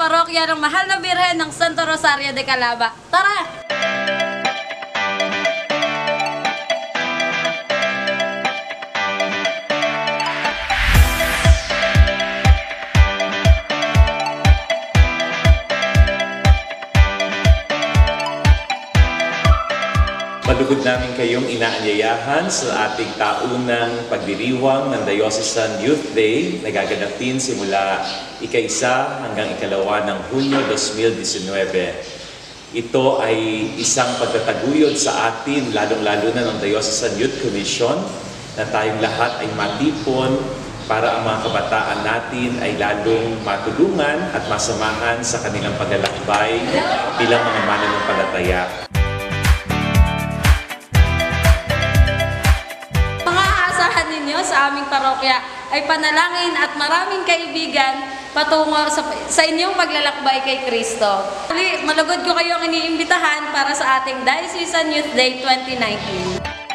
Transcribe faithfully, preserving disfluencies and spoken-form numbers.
parokya ng Mahal na Birhen ng Santo Rosario de Calaba. Tara! Malugod namin kayong inaanyayahan sa ating taunang pagdiriwang ng Diocesan Youth Day na gaganapin simula ika-isa hanggang ikalawa ng Hunyo twenty nineteen. Ito ay isang pagtataguyod sa atin, lalong-lalo na ng Diocesan Youth Commission, na tayong lahat ay matipon para ang mga kabataan natin ay lalong matulungan at masamahan sa kanilang paglalakbay bilang mga mananampalataya. Ninyo sa aming parokya ay panalangin at maraming kaibigan patungo sa, sa inyong paglalakbay kay Kristo. Malugod ko kayong iniimbitahan para sa ating Diocesan Youth Day twenty nineteen.